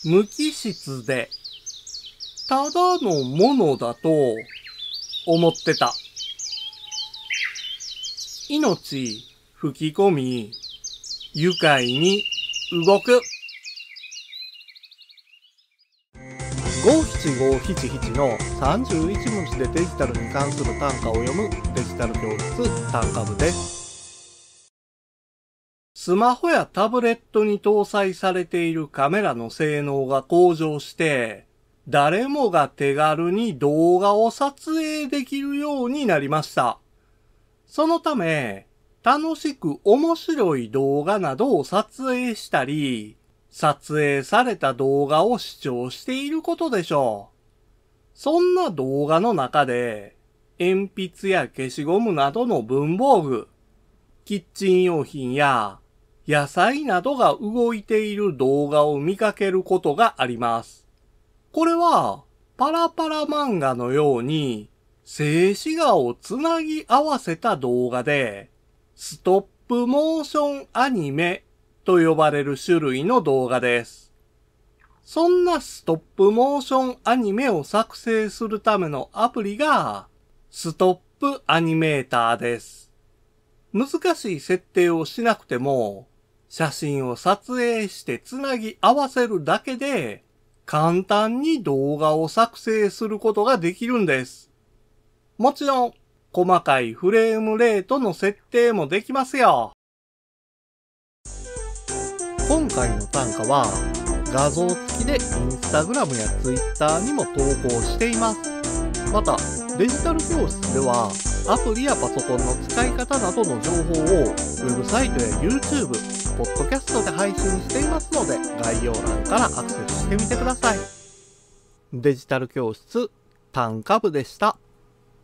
無機質で、ただのものだと思ってた。命吹き込み、愉快に動く。五七五七七の31文字でデジタルに関する単価を読むデジタル教室単価部です。スマホやタブレットに搭載されているカメラの性能が向上して、誰もが手軽に動画を撮影できるようになりました。そのため、楽しく面白い動画などを撮影したり、撮影された動画を視聴していることでしょう。そんな動画の中で、鉛筆や消しゴムなどの文房具、キッチン用品や野菜などが動いている動画を見かけることがあります。これは、パラパラ漫画のように、静止画をつなぎ合わせた動画で、ストップモーションアニメと呼ばれる種類の動画です。そんなストップモーションアニメを作成するためのアプリが、ストップアニメーターです。難しい設定をしなくても、写真を撮影してつなぎ合わせるだけで、簡単に動画を作成することができるんです。もちろん、細かいフレームレートの設定もできますよ。今回の単価は、画像付きでインスタグラムやツイッターにも投稿しています。また、デジタル教室では、アプリやパソコンの使い方などの情報を、ウェブサイトや YouTube、ポッドキャストで配信していますので、概要欄からアクセスしてみてください。デジタル教室、単価部でした。